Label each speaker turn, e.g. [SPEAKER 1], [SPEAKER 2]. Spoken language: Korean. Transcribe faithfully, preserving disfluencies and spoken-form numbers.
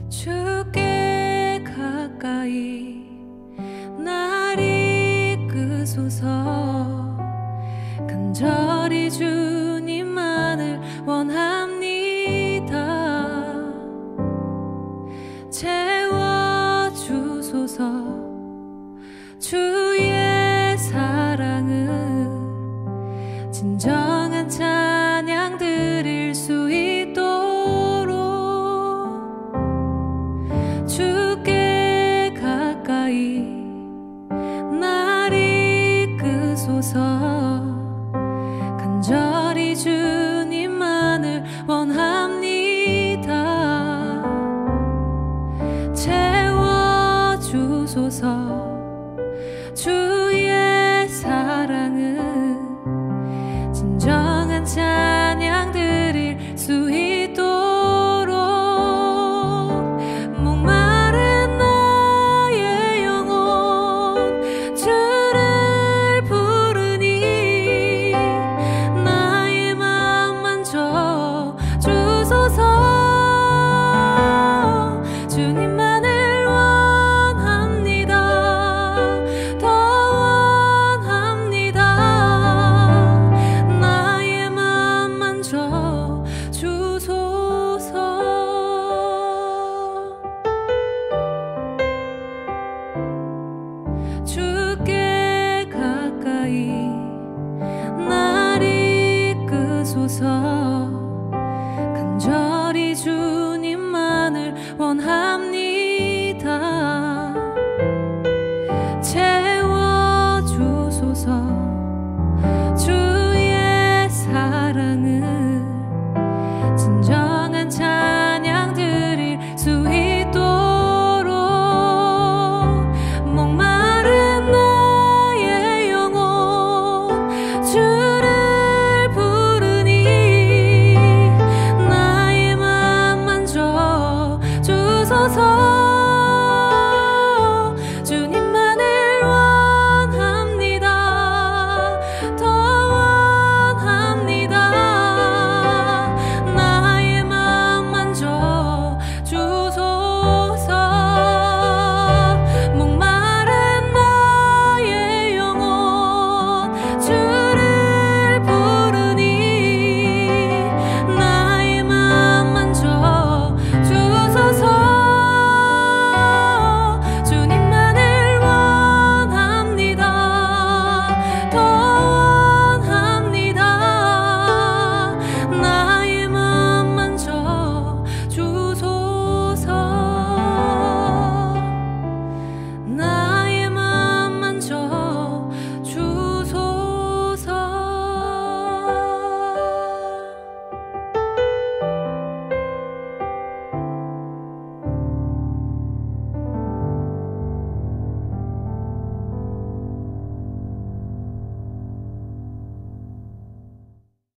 [SPEAKER 1] 주께 가까이 날 이끄소서. 간절히 주님만을 원합니다. 채워주소서. 주의 사랑을 진정한 찬양 드릴 수 있도록 주께 가까이 날 이끄소서. 간절히 주님만을 원합니다. 채워주소서. 주의 사랑을 진정한 찬양 드릴 수 있도록 목마른 나의 영혼 주를 부르니 나의 맘 만져 주소서. 주님만을 원합니다. 더 원합니다. 나의 맘 만져 주소서. 주께 가까이 날 이끄소서. 간절히 주님만을 원합니다. 채워주소서. 주의 사랑을 진정한 찬양 드릴 수 있도록 목마른 나의 영혼 주를 부르니 나의 맘 만져 주소서.